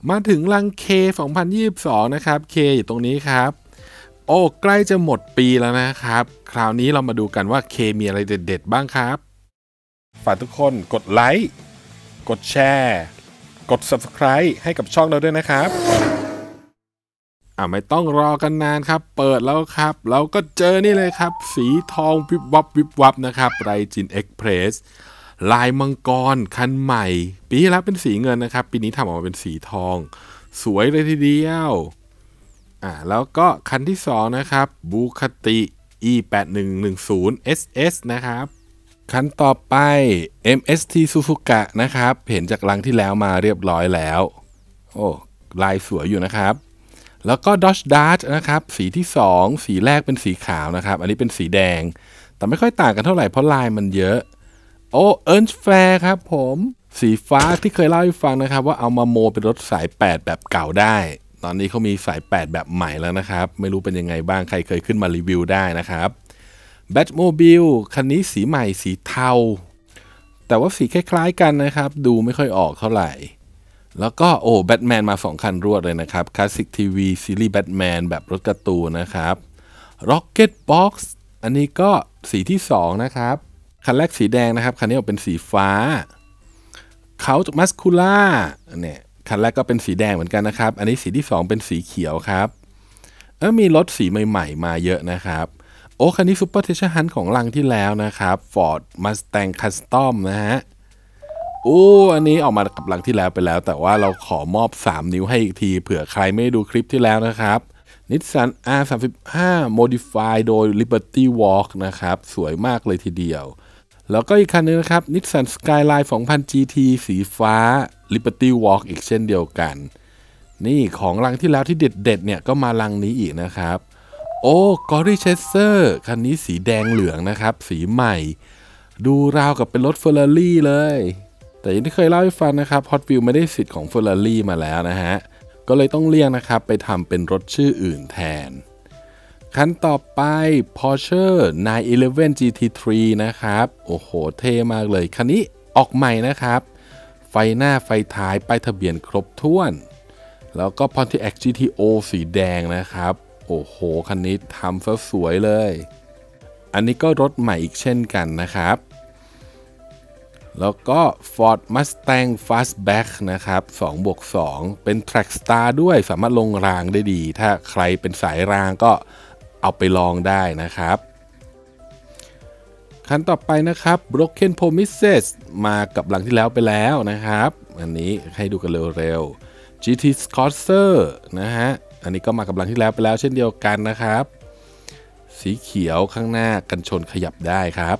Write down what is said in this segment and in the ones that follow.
มาถึงรัง K 2022นะครับ K อยู่ตรงนี้ครับโอ้ใกล้จะหมดปีแล้วนะครับคราวนี้เรามาดูกันว่า K มีอะไรเด็ดๆบ้างครับฝากทุกคนกดไลค์กดแชร์กด Subscribe ให้กับช่องเราด้วยนะครับไม่ต้องรอกันนานครับเปิดแล้วครับเราก็เจอนี่เลยครับสีทองวิบวับวิบวับนะครับไรจินเอ็กเพรสลายมังกรคันใหม่ปีที่แล้วเป็นสีเงินนะครับปีนี้ทำออกมาเป็นสีทองสวยเลยทีเดียวแล้วก็คันที่2นะครับบูคติ E8110 SS นะครับคันต่อไป MST Suzuka นะครับเห็นจากลังที่แล้วมาเรียบร้อยแล้วโอ้ลายสวยอยู่นะครับแล้วก็ Dodge Dart นะครับสีที่2สีแรกเป็นสีขาวนะครับอันนี้เป็นสีแดงแต่ไม่ค่อยต่างกันเท่าไหร่เพราะลายมันเยอะโอ้เอิร์นแฟร์ครับผมสีฟ้าที่เคยเล่าให้ฟังนะครับว่าเอามาโมเป็นรถสาย8แบบเก่าได้ตอนนี้เขามีสาย8แบบใหม่แล้วนะครับไม่รู้เป็นยังไงบ้างใครเคยขึ้นมารีวิวได้นะครับแบทโมบิลคันนี้สีใหม่สีเทาแต่ว่าสีคล้ายๆกันนะครับดูไม่ค่อยออกเท่าไหร่แล้วก็แบทแมนมา2คันรวดเลยนะครับคลาสสิกทีวีซีรีส์แบทแมนแบบรถการ์ตูนนะครับร็อกเก็ตบ็อกซ์อันนี้ก็สีที่2นะครับคันแรกสีแดงนะครับคันนี้ออกเป็นสีฟ้าเขาจากมัสคูล่าเนี่ยคันแรกก็เป็นสีแดงเหมือนกันนะครับอันนี้สีที่2เป็นสีเขียวครับมีรถสีใหม่ๆมาเยอะนะครับคันนี้ซูเปอร์เทชั่นฮันของลังที่แล้วนะครับ Ford Mustang Custom นะฮะอันนี้ออกมากับลังที่แล้วไปแล้วแต่ว่าเราขอมอบ3นิ้วให้อีกทีเผื่อใครไม่ดูคลิปที่แล้วนะครับ Nissan R35 Modify โดย Liberty Walk นะครับสวยมากเลยทีเดียวแล้วก็อีกคันนึงนะครับ Nissan Skyline 2000 GT สีฟ้า Liberty Walk อีกเช่นเดียวกันนี่ของลังที่แล้วที่เด็ดๆเนี่ยก็มาลังนี้อีกนะครับGory Chaser คันนี้สีแดงเหลืองนะครับสีใหม่ดูราวกับเป็นรถ Ferrari เลยแต่อย่างที่เคยเล่าให้ฟังนะครับ Hot Wheels ไม่ได้สิทธิ์ของ Ferrari มาแล้วนะฮะก็เลยต้องเลี่ยงนะครับไปทำเป็นรถชื่ออื่นแทนคันต่อไป Porsche 911 GT3 นะครับโอ้โหเท่มากเลยคันนี้ออกใหม่นะครับไฟหน้าไฟท้ายป้ายทะเบียนครบถ้วนแล้วก็ Pontiac GTO สีแดงนะครับโอ้โหคันนี้ทำซะสวยเลยอันนี้ก็รถใหม่อีกเช่นกันนะครับแล้วก็ Ford Mustang Fastback นะครับ 2+2 เป็น Trackstar ด้วยสามารถลงรางได้ดีถ้าใครเป็นสายรางก็เอาไปลองได้นะครับคันต่อไปนะครับ Broken Promises มากับหลังที่แล้วไปแล้วนะครับอันนี้ให้ดูกันเร็วๆ GT Scotcher นะฮะอันนี้ก็มากับหลังที่แล้วไปแล้วเช่นเดียวกันนะครับสีเขียวข้างหน้ากันชนขยับได้ครับ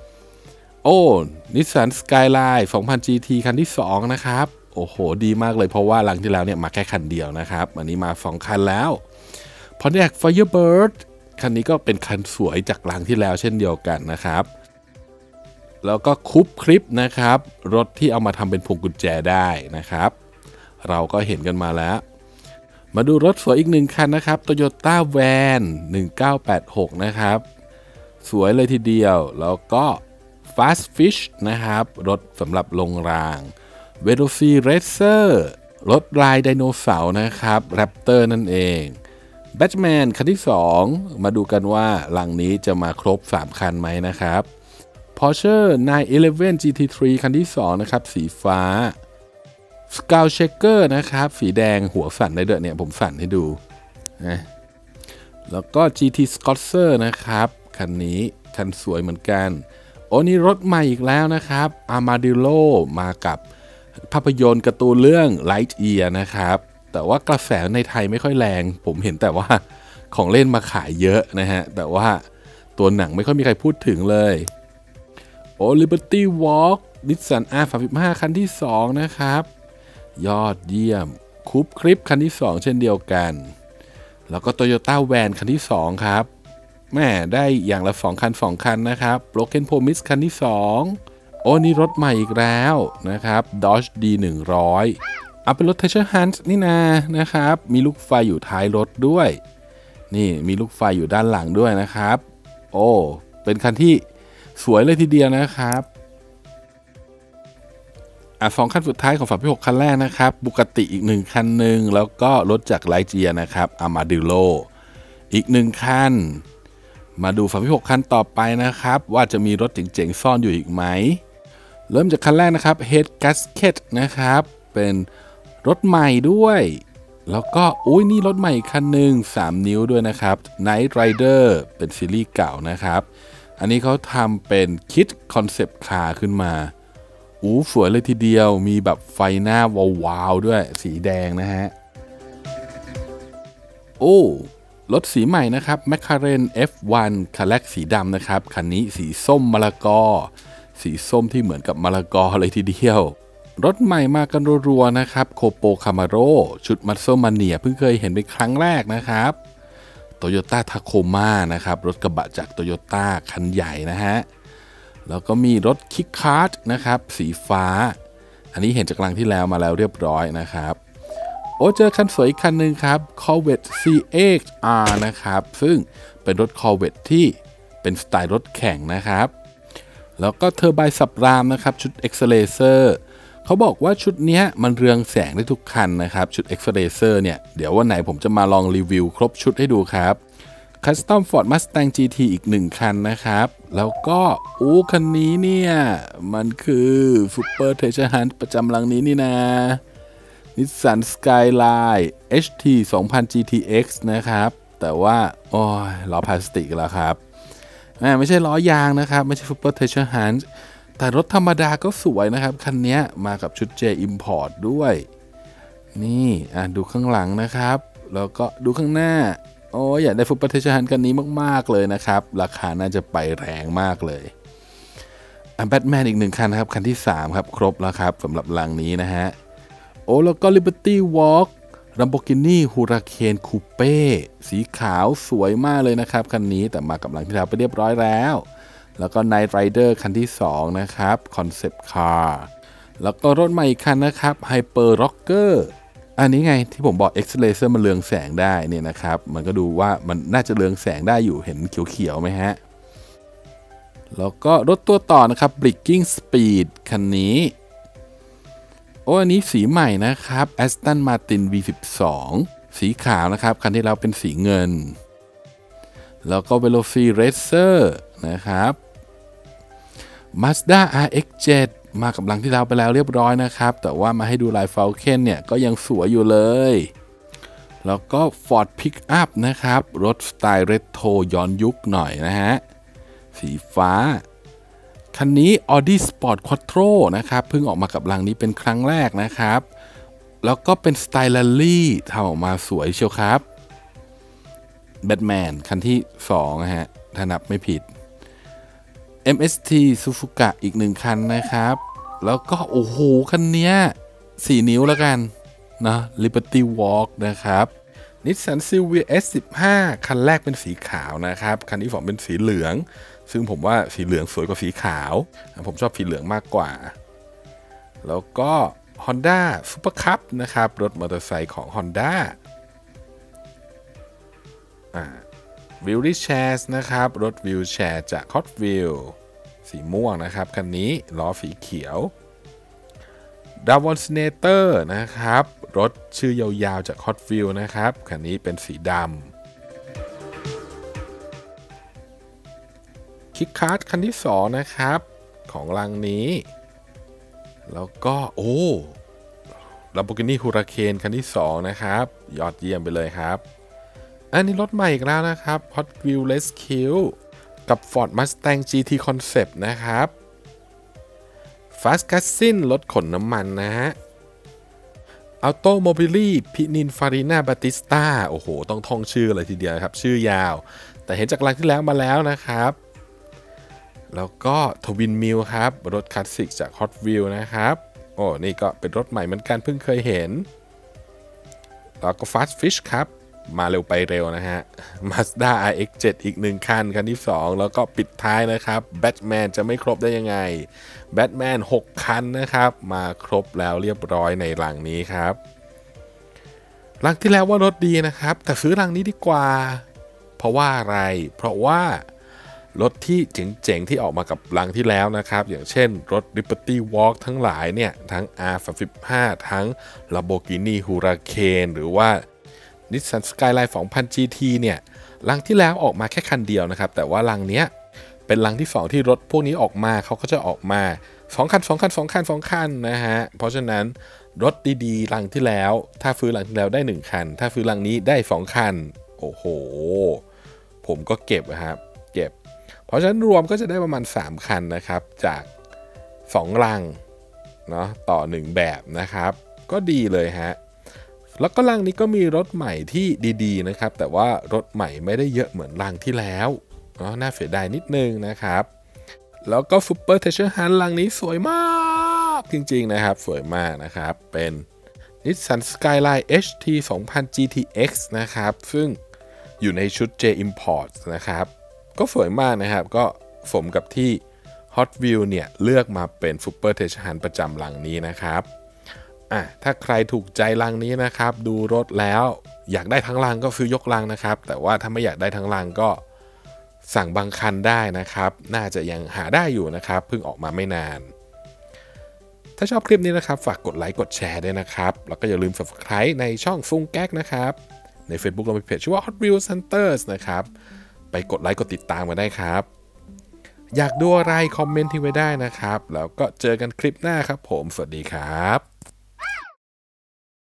Nissan Skyline 2000 GT คันที่2นะครับโอ้โหดีมากเลยเพราะว่าหลังที่แล้วเนี่ยมาแค่คันเดียวนะครับอันนี้มา2คันแล้ว Pontiac Firebird คันนี้ก็เป็นคันสวยจากหลังที่แล้วเช่นเดียวกันนะครับแล้วก็คูปคลิปนะครับรถที่เอามาทำเป็นพวงกุญแจได้นะครับเราก็เห็นกันมาแล้วมาดูรถสวยอีก1คันนะครับ Toyota Van 1986นะครับสวยเลยทีเดียวแล้วก็ Fast Fish นะครับรถสำหรับลงราง Veloci Racer รถลายไดโนเสาร์นะครับ Raptor นั่นเอง Batman คันที่2มาดูกันว่าลังนี้จะมาครบ3คันไหมนะครับ Porsche 911 GT3 คันที่2นะครับสีฟ้าSkull Shaker นะครับสีแดงหัวสั่นได้ด้วยเนี่ยผมสั่นให้ดูนะแล้วก็ GT Scotcher นะครับคันนี้คันสวยเหมือนกันนี่รถใหม่อีกแล้วนะครับ Armadillo มากับภาพยนตร์การ์ตูนเรื่อง Lightyear นะครับแต่ว่ากระแสในไทยไม่ค่อยแรงผมเห็นแต่ว่าของเล่นมาขายเยอะนะฮะแต่ว่าตัวหนังไม่ค่อยมีใครพูดถึงเลยLiberty Walk Nissan R35 คันที่2นะครับยอดเยี่ยมคูปคลิปคันที่2เช่นเดียวกันแล้วก็ Toyota Van คันที่2ครับแม่ได้อย่างละ2คันนะครับ Broken Promise คันที่2นี่รถใหม่อีกแล้วนะครับ Dodge D100 เอาเป็นรถ Treasure Hunt นี่นะครับมีลูกไฟอยู่ท้ายรถด้วยนี่มีลูกไฟอยู่ด้านหลังด้วยนะครับเป็นคันที่สวยเลยทีเดียวนะครับสองคันสุดท้ายของฝั่งที่6คันแรกนะครับบุกติอีก1คันหนึ่งแล้วก็รถจากไลเจียนะครับอามาดิโลอีก1คันมาดูฝั่งที่6คันต่อไปนะครับว่าจะมีรถเจ๋งๆซ่อนอยู่อีกไหมเริ่มจากคันแรกนะครับ Head Gasket นะครับเป็นรถใหม่ด้วยแล้วก็นี่รถใหม่คันหนึ่ง3นิ้วด้วยนะครับ Night Rider เป็นซีรีส์เก่านะครับอันนี้เขาทำเป็นคิดคอนเซปต์คาร์ขึ้นมาสวยเลยทีเดียวมีแบบไฟหน้าวาวๆด้วยสีแดงนะฮะรถสีใหม่นะครับ McLaren F1 คันแรกสีดำนะครับคันนี้สีส้มมะละกอสีส้มที่เหมือนกับมะละกอเลยทีเดียวรถใหม่มากันรัวๆนะครับโคโปคามาโรชุดมัสโซมาเนียเพิ่งเคยเห็นเป็นครั้งแรกนะครับโตโยต้าทาโคมานะครับรถกระบะจากโตโยต้าคันใหญ่นะฮะแล้วก็มีรถคิกคาร์ทนะครับสีฟ้าอันนี้เห็นจากครั้งที่แล้วมาแล้วเรียบร้อยนะครับเจอคันสวยอีกคันหนึ่งครับ Corvette CX-R นะครับซึ่งเป็นรถ Corvette ที่เป็นสไตล์รถแข่งนะครับแล้วก็เทอร์ไบน์สับรามนะครับชุด Accelerator เขาบอกว่าชุดนี้มันเรืองแสงได้ทุกคันนะครับชุด Accelerator เนี่ยเดี๋ยววันไหนผมจะมาลองรีวิวครบชุดให้ดูครับCustom Ford Mustang GT อีก1คันนะครับแล้วก็คันนี้เนี่ยมันคือ Super Treasure Hunt ประจำลังนี้นี่นะ Nissan Skyline HT 2000 GTX นะครับแต่ว่าล้อพลาสติกแล้วครับไม่ใช่ล้อยางนะครับไม่ใช่ Super Treasure Hunt แต่รถธรรมดาก็สวยนะครับคันนี้มากับชุด J Import ด้วยนี่ดูข้างหลังนะครับแล้วก็ดูข้างหน้าอยากได้ฟุตบอลเทชันกันนี้มากๆเลยนะครับราคาน่าจะไปแรงมากเลยแบทแมนอีก1คันครับคันที่3ครับครบแล้วครับสำหรับลังนี้นะฮะแล้วก็ Liberty Walk Lamborghini Huracan Coupe สีขาวสวยมากเลยนะครับคันนี้แต่มากับลังที่เราไปเรียบร้อยแล้วก็ Night Rider คันที่2นะครับ Concept Car แล้วก็รถใหม่อีกคันนะครับ Hyper Rockerอันนี้ไงที่ผมบอก Accelerator มันเรืองแสงได้เนี่ยนะครับมันก็ดูว่ามันน่าจะเรืองแสงได้อยู่เห็นเขียวๆไหมฮะแล้วก็รถตัวต่อนะครับ Breaking Speed คันนี้อันนี้สีใหม่นะครับ Aston Martin V12 สีขาวนะครับคันที่เราเป็นสีเงินแล้วก็ Velociraptor นะครับ Mazda RX-7 มากับลังที่เราไปแล้วเรียบร้อยนะครับแต่ว่ามาให้ดูลาย Falcon เนี่ยก็ยังสวยอยู่เลยแล้วก็ Ford Pickup นะครับรถสไตล์เรโทรย้อนยุคหน่อยนะฮะสีฟ้าคันนี้ Audi Sport Quattro นะครับเพิ่งออกมากับลังนี้เป็นครั้งแรกนะครับแล้วก็เป็นสไตล์ Rally ทำออกมาสวยเชียวครับ Batman คันที่2นะฮะถ้านับไม่ผิดMST Suzuka อีก1คันนะครับแล้วก็คันนี้4นิ้วแล้วกันนะ Liberty Walk นะครับ Nissan Silvia S15 คันแรกเป็นสีขาวนะครับคันที่2เป็นสีเหลืองซึ่งผมว่าสีเหลืองสวยกว่าสีขาวผมชอบสีเหลืองมากกว่าแล้วก็ Honda Super Cup นะครับรถมอเตอร์ไซค์ของ Hondaวิลลี่แชร์นะครับรถวิลแชร์จาก Hot Wheels สีม่วงนะครับคันนี้ล้อสีเขียว Demonstrator นะครับรถชื่อยาวๆจาก Hot Wheels นะครับคันนี้เป็นสีดำคิกคาร์ทคันที่2นะครับของลังนี้แล้วก็Lamborghini Huracan คันที่2นะครับยอดเยี่ยมไปเลยครับอันนี้รถใหม่อีกแล้วนะครับ Hot Wheels Rescue กับ Ford Mustang GT Concept นะครับ Fast Cassin รถขนน้ำมันนะฮะ Automobili Pininfarina Battista ต้องท่องชื่อเลยทีเดียวครับชื่อยาวแต่เห็นจากลังที่แล้วมาแล้วนะครับแล้วก็ Twin Mill ครับรถคลาสสิกจาก Hot Wheels นะครับนี่ก็เป็นรถใหม่เหมือนกันเพิ่งเคยเห็นแล้วก็ Fast Fish ครับมาเร็วไปเร็วนะฮะ Mazda RX-7 อีก1คันที่2แล้วก็ปิดท้ายนะครับ Batman จะไม่ครบได้ยังไง Batman 6คันนะครับมาครบแล้วเรียบร้อยในลังนี้ครับลังที่แล้วว่ารถดีนะครับแต่ซื้อลังนี้ดีกว่าเพราะว่าอะไรเพราะว่ารถที่เจ๋งๆที่ออกมากับลังที่แล้วนะครับอย่างเช่นรถ Liberty Walk ทั้งหลายเนี่ยทั้ง R35 ทั้ง Lamborghini Huracan หรือว่า Nissan Skyline 2000 GT เนี่ยลังที่แล้วออกมาแค่คันเดียวนะครับแต่ว่าลังเนี้ยเป็นลังที่ 2ที่รถพวกนี้ออกมาเขาก็จะออกมา2 คันนะฮะเพราะฉะนั้นรถดีๆลังที่แล้วถ้าซื้อลังที่แล้วได้1คันถ้าซื้อลังนี้ได้2คันโอ้โหผมก็เก็บครับเก็บเพราะฉะนั้นรวมก็จะได้ประมาณ3คันนะครับจาก2ลังเนาะต่อ1แบบนะครับก็ดีเลยฮะแล้วก็ลังนี้ก็มีรถใหม่ที่ดีๆนะครับแต่ว่ารถใหม่ไม่ได้เยอะเหมือนลังที่แล้วเนาะน่าเสียดายนิดนึงนะครับแล้วก็ Super Treasure Hunt ลังนี้สวยมากจริงๆนะครับสวยมากนะครับเป็น Nissan Skyline HT 2000 GTX นะครับซึ่งอยู่ในชุด J Import นะครับก็สวยมากนะครับก็สมกับที่ Hot Wheels เนี่ยเลือกมาเป็น Super Treasure Hunt ประจำลังนี้นะครับถ้าใครถูกใจลังนี้นะครับดูรถแล้วอยากได้ทั้งลังก็ซื้อยกลังนะครับแต่ว่าถ้าไม่อยากได้ทั้งลังก็สั่งบางคันได้นะครับน่าจะยังหาได้อยู่นะครับเพิ่งออกมาไม่นานถ้าชอบคลิปนี้นะครับฝากกดไลค์กดแชร์ด้วยนะครับแล้วก็อย่าลืม Subscribe ในช่องซุงแก๊กนะครับใน Facebook เรามีเพจชื่อว่า Hot Wheels Hunters นะครับไปกดไลค์กดติดตามมาได้ครับอยากดูอะไรคอมเมนต์ทิ้งไว้ได้นะครับแล้วก็เจอกันคลิปหน้าครับผมสวัสดีครับ